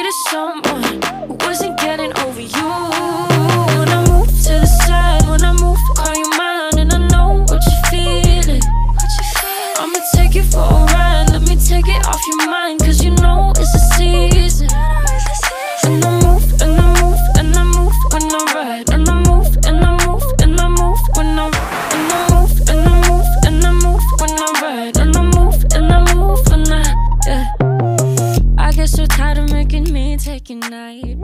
needed someone who wasn't getting over you. When I move to the side, when I move, call you mine, and I know what you're feeling. I'ma take you for a ride, let me take it off your mind, cause you know it's a season. And I move, and I move, and I move when I ride. And I move, and I move, and I move when I ride. And I move, and I move, and I move when I ride. And I move, and I move when I, yeah. I get so tired of making me take your night.